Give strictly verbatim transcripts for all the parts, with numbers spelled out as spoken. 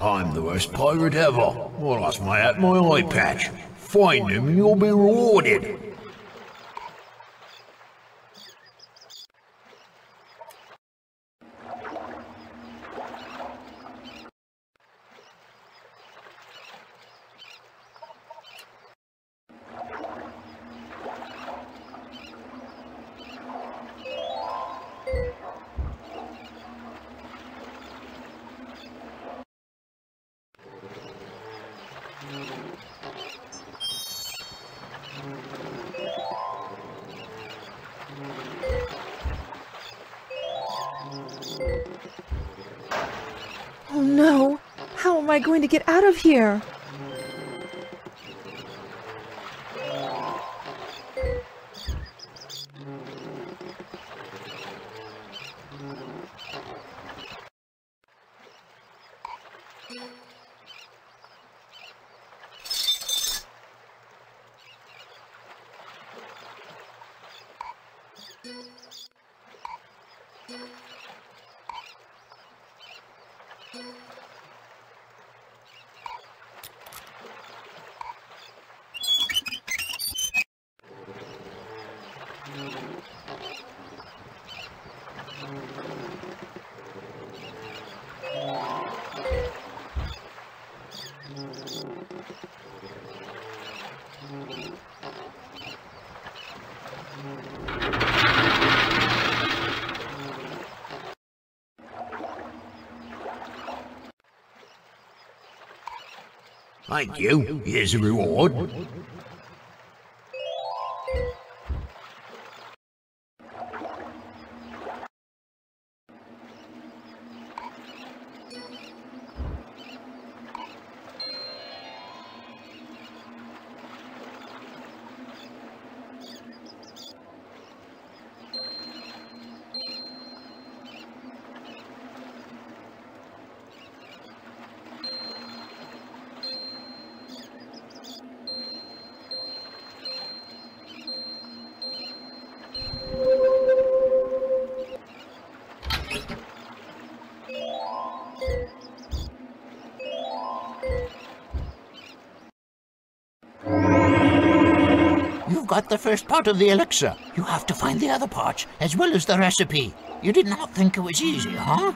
I'm the worst pirate ever. I lost my hat, my eye patch. Find him and you'll be rewarded. Oh no! How am I going to get out of here? Thank you. Here's a reward. You've got the first part of the elixir. You have to find the other parts, as well as the recipe. You did not think it was easy, huh?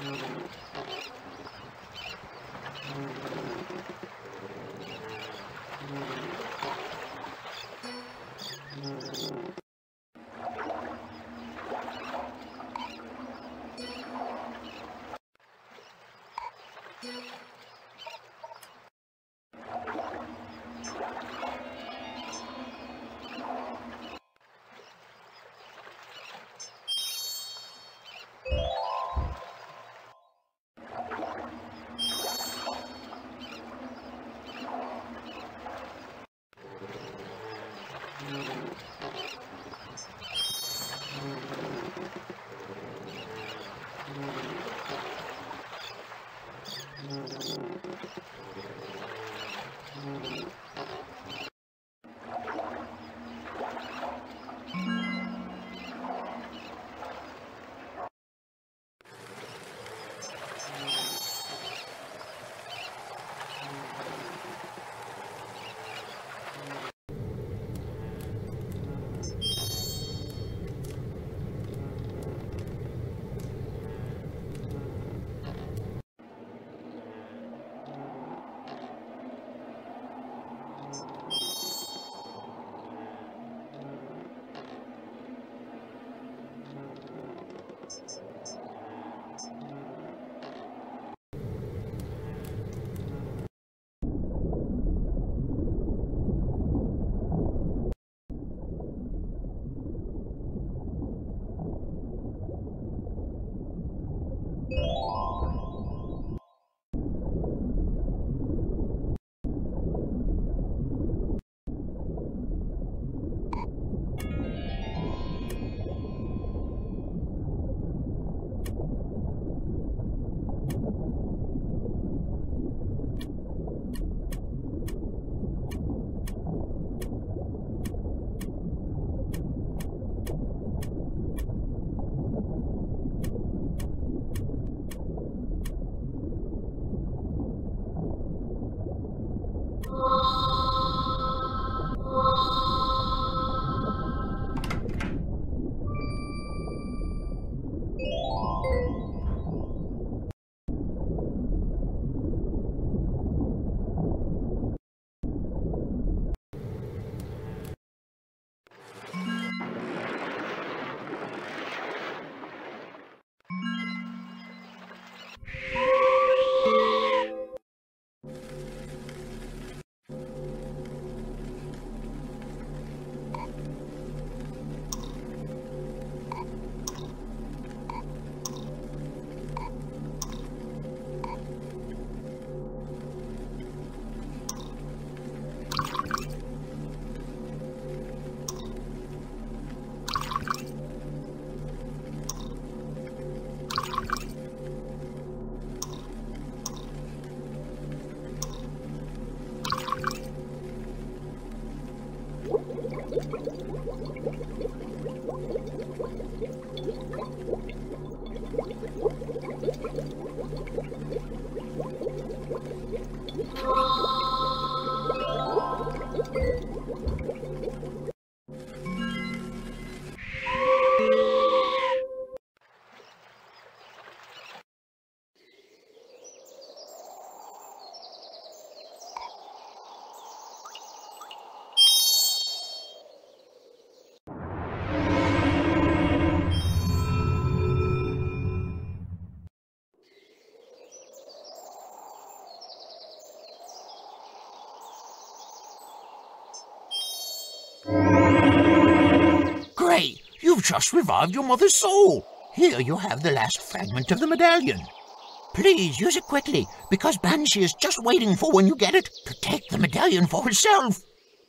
Great! You've just revived your mother's soul. Here you have the last fragment of the medallion. Please use it quickly, because Banshee is just waiting for when you get it to take the medallion for herself.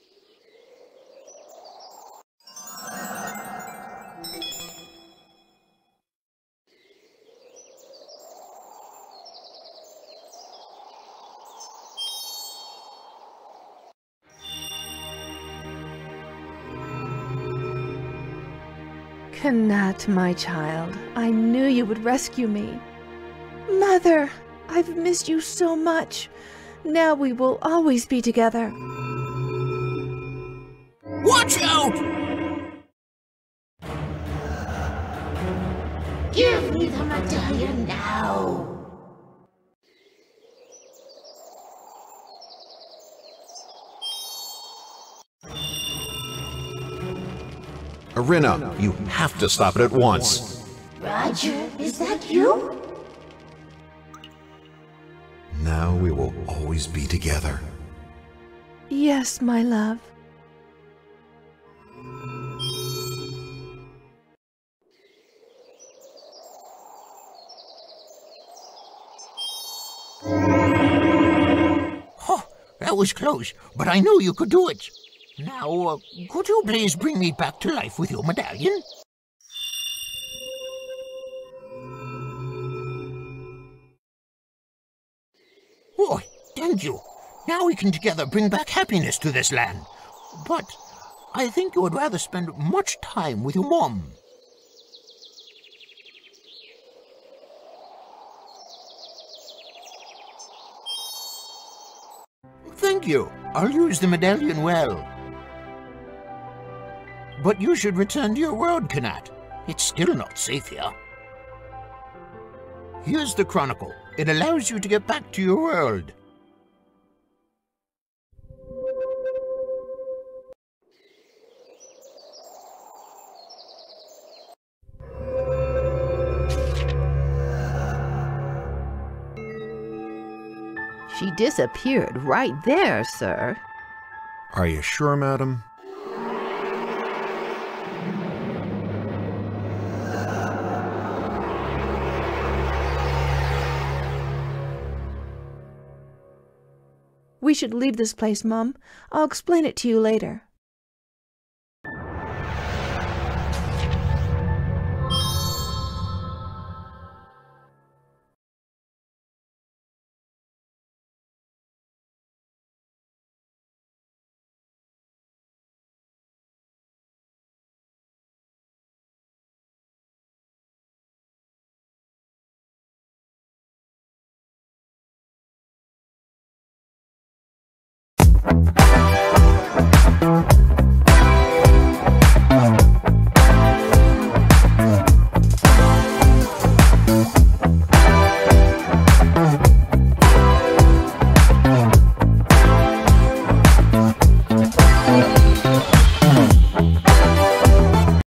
Kanat, my child, I knew you would rescue me. Mother, I've missed you so much. Now we will always be together. Watch out! Give me the medallion now. Arena, you have to stop it at once. Roger, is that you? Now we will always be together. Yes, my love. Oh, that was close, but I knew you could do it. Now, uh, could you please bring me back to life with your medallion? Oh, thank you. Now we can together bring back happiness to this land. But I think you would rather spend much time with your mom. Thank you. I'll use the medallion well. But you should return to your world, Kanat. It's still not safe here. Here's the Chronicle. It allows you to get back to your world. She disappeared right there, sir. Are you sure, madam? We should leave this place, Mum. I'll explain it to you later. Thank you.